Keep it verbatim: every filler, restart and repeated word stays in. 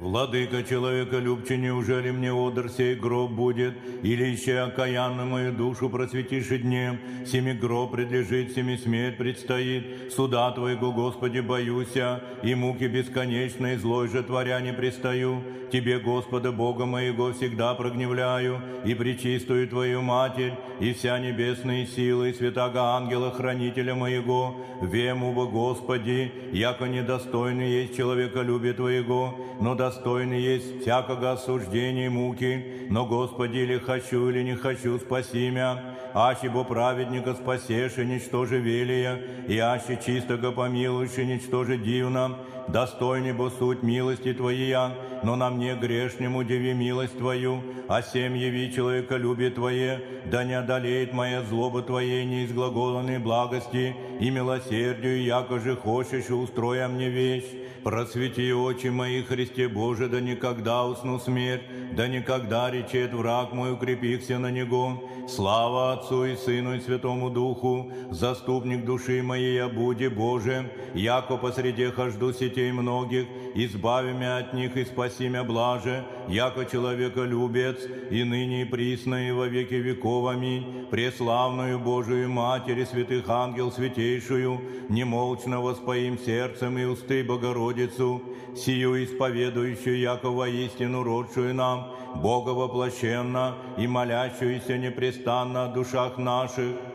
Владыка человеколюбче, неужели мне одр сей гроб будет? Или еще окаянно мою душу просветишь и днем? Семи гроб предлежит, семи смерть предстоит. Суда Твоего, Господи, боюся, и муки бесконечной, злой же творя не пристаю. Тебе, Господа, Бога моего, всегда прогневляю, и пречистую Твою Матерь, и вся небесные силы, и святаго ангела, хранителя моего, вему во Господи, яко недостойный есть человеколюбие Твоего, но достойный есть всякого осуждения и муки. Но, Господи, или хочу, или не хочу, спаси мя. Аще бо праведника спасешь, и ничто же велия, и аще чистого помилуешь, и ничто же дивно. Достойный бо суть милости Твоя, но на мне грешнему деви милость Твою, а сем яви человеколюбие Твое, да не одолеет моя злоба Твоей неизглаголанной благости и милосердию, яко же хочешь, устроя мне вещь. Просвети очи мои, Христе Боже, да никогда усну смерть, да никогда речет враг мой, укрепихся на него. Слава Отцу и Сыну и Святому Духу, заступник души моей, я буди Боже, яко посреди хожду сетей многих, избави мя от них и спаси мя блаже, яко человеколюбец, и ныне и присно и во веки веков. Аминь. Преславную Божию Матерь и святых ангел святейшую, немолчно воспоим сердцем и усты Богородицу, сию исповедующую, яко воистину родшую нам, Бога воплощенно и молящуюся непрестанно о душах наших,